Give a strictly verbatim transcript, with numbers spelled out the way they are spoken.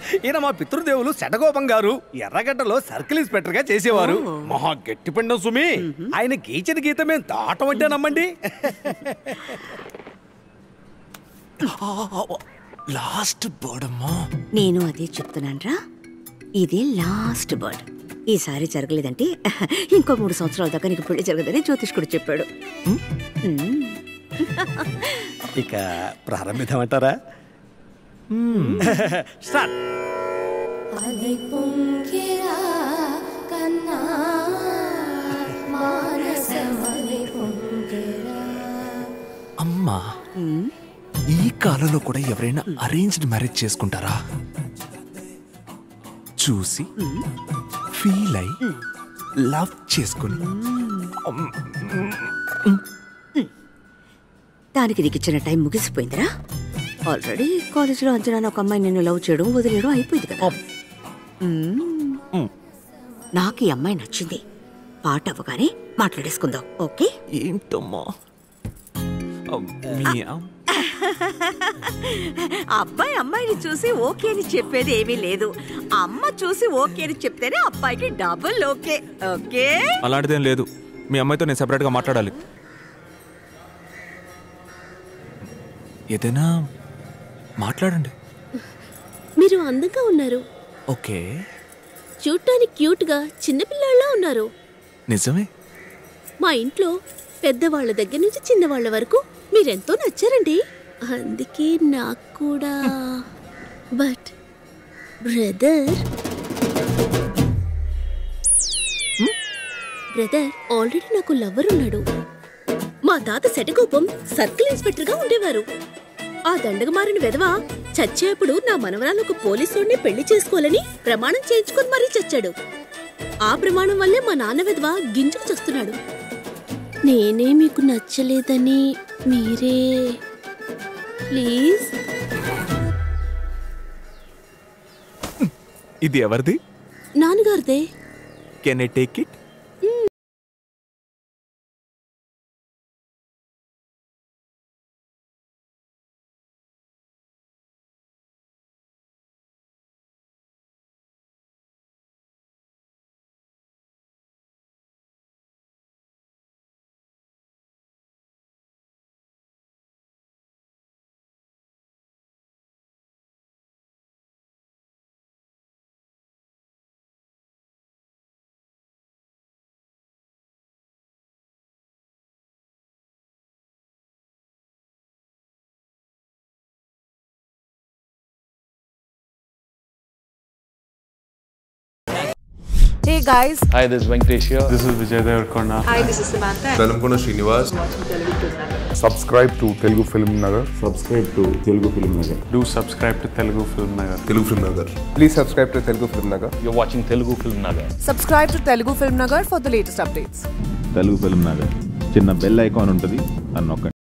ఈయన మా పితృదేవులు శటగోపం గారు ఎర్రగడ్డలో సర్కిల్ ఇన్స్పెక్టర్ గా చేసేవారు. మహా గట్టి పిండం సుమి. ఆయన గీచిన గీత మేము దాటం అంటే నమ్మండి. లాస్ట్ బర్డ్ అమ్మా. నేను అదే చెప్తున్నాను రా, ఇదే లాస్ట్ బర్డ్. ఈసారి జరగలేదంటే ఇంకో మూడు సంవత్సరాల దాకా నీకు పెళ్లి జరగదని జ్యోతిష్కుడు చెప్పాడు. ఇక ప్రారంభిద్దామంటారా? స్టార్ట్. అమ్మా, ఈ కాలంలో కూడా ఎవరైనా అరేంజ్డ్ మ్యారేజ్ చేసుకుంటారా? చూసి ఫీల్ అయి లవ్ చేసుకుని దానికి నీకు ఇచ్చిన టైం ముగిసిపోయిందిరా. ఆల్రెడీ కాలేజీలో అంచనా ఒక అమ్మాయి నిన్ను లవ్ చేయడం వదిలేయడం అయిపోయింది కదా. నాకు ఈ అమ్మాయి నచ్చింది. పాట అవ్వగానే మాట్లాడేసుకుందాం, ఓకే? ఏంటమ్మా అబ్బాయి అమ్మాయిని చూసి ఓకే అని చెప్పేది ఏమీ లేదు. అమ్మ చూసి ఓకే అని చెప్తేనే అబ్బాయికి డబుల్ ఓకే. ఓకే, అలాంటిదేం లేదు. మీ అమ్మాయితో నేను సెపరేట్ గా మాట్లాడాలి. ఏదైనా మాట్లాడండి. మీరు అందంగా ఉన్నారు. ఓకే. చూడటానికి క్యూట్ గా చిన్నపిల్లాళ్ళ ఉన్నారు. నిజమే. మా ఇంట్లో పెద్దవాళ్ళ దగ్గర నుంచి చిన్నవాళ్ల వరకు మీరెంతో నచ్చారండి. అందుకే నాకు కూడా. బట్ బ్రదర్ బ్రదర్ ఆల్రెడీ నాకు లవ్వర్ ఉన్నాడు. మా తాత శటగోపం సర్కిల్ ఇన్స్పెక్టర్ గా ఉండేవారు. ఆ దండగమారిన వెధవ చచ్చేప్పుడు నా మనవరాలకు పోలీసుడిని పెళ్లి చేసుకోవాలని ప్రమాణం చేయించుకొని మరీ చచ్చాడు. ఆ ప్రమాణం వల్లే మా నాన్న వెధవ గింజకు చస్తున్నాడు. నేనే మీకు నచ్చలేదని మీరే ప్లీజ్. ఇది ఎవరిది? నాన్నగారిదే. Can I take it? Hey guys. Hi, this is Venkatesh here. This is Vijay Kumar. Hi, this is Samantha. Velamkona Srinivas. Subscribe to Telugu FilmNagar. Subscribe to Telugu FilmNagar. Do subscribe to Telugu FilmNagar. Telugu FilmNagar. Please subscribe to Telugu FilmNagar. You're watching Telugu FilmNagar. Subscribe to Telugu FilmNagar for the latest updates. Telugu FilmNagar. చిన్న bell icon ఉంటుంది, అన్నొక్కండి.